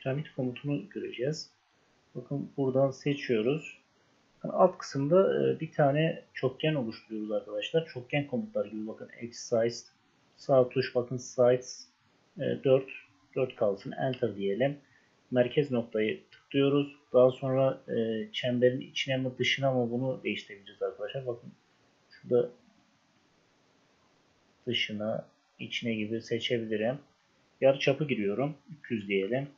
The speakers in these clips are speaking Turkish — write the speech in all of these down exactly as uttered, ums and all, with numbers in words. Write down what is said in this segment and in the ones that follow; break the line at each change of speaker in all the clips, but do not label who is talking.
piramit komutunu göreceğiz. Bakın buradan seçiyoruz. Alt kısımda bir tane çokgen oluşturuyoruz arkadaşlar. Çokgen komutlar gibi bakın X-size, sağ tuş bakın size dört, dört kalsın. Enter diyelim. Merkez noktayı tıklıyoruz. Daha sonra çemberin içine mi dışına mı bunu değiştirebiliriz arkadaşlar. Bakın şurada dışına, içine gibi seçebilirim. Yarıçapı giriyorum. üç yüz diyelim.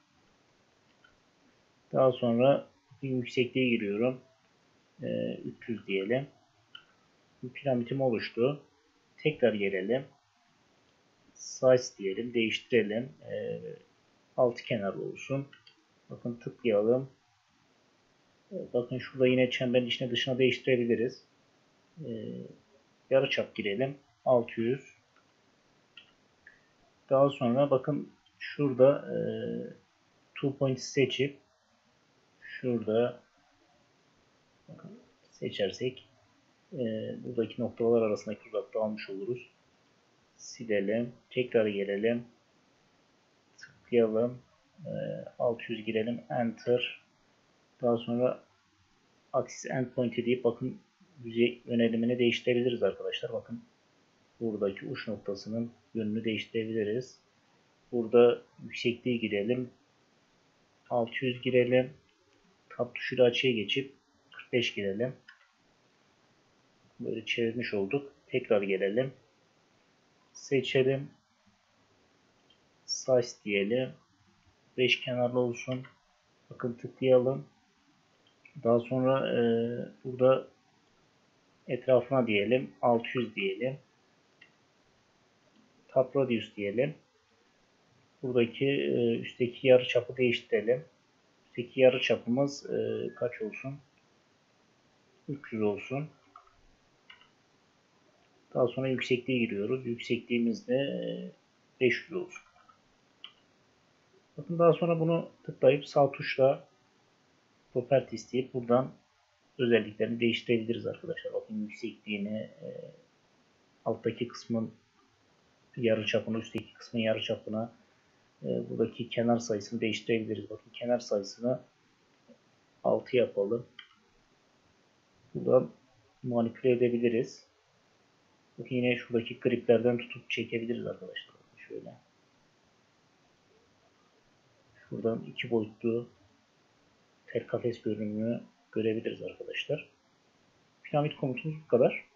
Daha sonra yüksekliğe giriyorum. üç yüz diyelim. Piramidim oluştu. Tekrar gelelim. Size diyelim. Değiştirelim. E, altı kenar olsun. Bakın tıklayalım. E, bakın şurada yine çemberin içine dışına değiştirebiliriz. E, yarıçap girelim. altı yüz. Daha sonra bakın şurada e, two point seçip şurada bakın, seçersek e, buradaki noktalar arasındaki uzaklığı almış oluruz. Silelim. Tekrar gelelim. Tıklayalım. E, altı yüz girelim. Enter. Daha sonra Axis Endpoint'e deyip bakın yüzey yönelimini değiştirebiliriz arkadaşlar. Bakın buradaki uç noktasının yönünü değiştirebiliriz. Burada yüksekliği girelim. altı yüz girelim. Tab tuşuyla açıya geçip kırk beş girelim. Böyle çevirmiş olduk. Tekrar gelelim. Seçelim. Size diyelim. beş kenarlı olsun. Bakın tıklayalım. Daha sonra e, burada etrafına diyelim. altı yüz diyelim. Tab radius diyelim. Buradaki e, üstteki yarıçapı değiştirelim. Üstteki yarıçapımız e, kaç olsun? üç yüz olsun. Daha sonra yüksekliğe giriyoruz. Yüksekliğimiz de e, beş yüz olsun. Bakın daha sonra bunu tıklayıp sağ tuşla Properties deyip buradan özelliklerini değiştirebiliriz arkadaşlar. Bakın yüksekliğini, e, alttaki kısmın yarıçapını, üstteki kısmın yarıçapına, e, buradaki kenar sayısını değiştirebiliriz. Bakın kenar sayısını altı yapalım. Buradan manipüle edebiliriz. Bakın yine şuradaki griplerden tutup çekebiliriz arkadaşlar. Şöyle. Şuradan iki boyutlu tel kafes görünümünü görebiliriz arkadaşlar. Piramit komutumuz bu kadar.